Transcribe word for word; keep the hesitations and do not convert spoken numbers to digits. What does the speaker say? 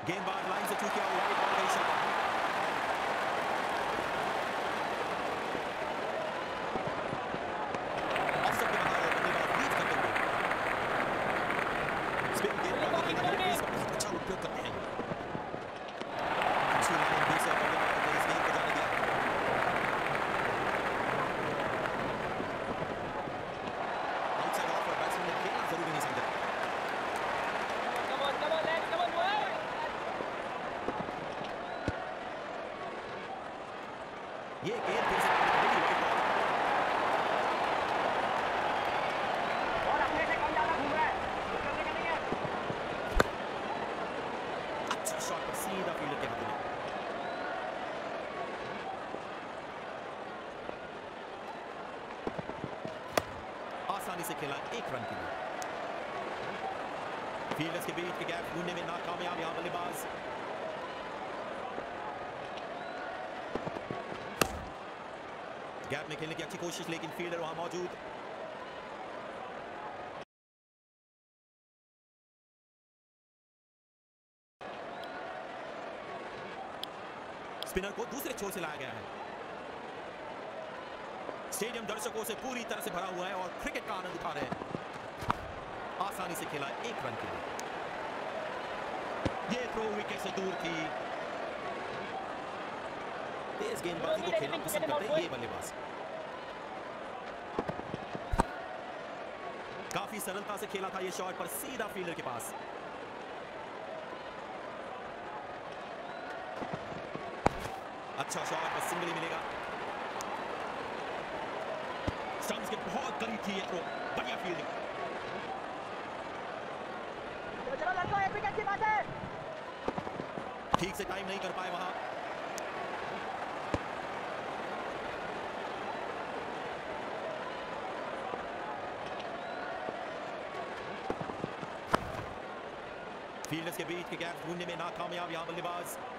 गेंदबाज लाइन से चूक गया, वाइड बॉल का इशारा। ऑफसाइड के बाहर बल्लेबाज लीड करते हुए स्पिन गेंदबाजी के लिए इसका बहुत अच्छा उपयोग करते हैं। अच्छी लाइन भी से बल्लेबाज ने इस गेंद को जाने दिया। आउटसाइड ऑफ और बैट्समैन ने खेलना जरूरी नहीं समझा। ये गेंद फिर से बड़ी वाइड बॉल। और अपने से कम ज्यादा घूम रहा है, करने का नहीं है। अच्छा शॉट पर सीधा फील्डर के हाथों में। आसानी से खेला एक रन के लिए। फील्डर्स के बीच के गैप ढूंढने में नाकामयाब यहां बल्लेबाज। गैप में खेलने की अच्छी कोशिश, लेकिन फील्डर वहां मौजूद। स्पिनर को दूसरे छोर से लाया गया है। स्टेडियम दर्शकों से पूरी तरह से भरा हुआ है और क्रिकेट का आनंद उठा रहे हैं। आसानी से खेला एक रन के लिए। ये थ्रो विकेट से दूर थी। तेज गेंदबाजी को खेलना पसंद करते हैं ये बल्लेबाज। काफी सरलता से खेला था ये शॉट, पर सीधा फील्डर के पास। अच्छा शॉट, बस सिंगल ही मिलेगा। स्टंप्स के बहुत करीब थी ये थ्रो। बढ़िया फील्डिंग। चलो लड़कों, एक विकेट की बात है। ठीक से टाइम नहीं कर पाए वहां। फील्डर्स के बीच के गैप ढूंढने में नाकामयाब यहां बल्लेबाज।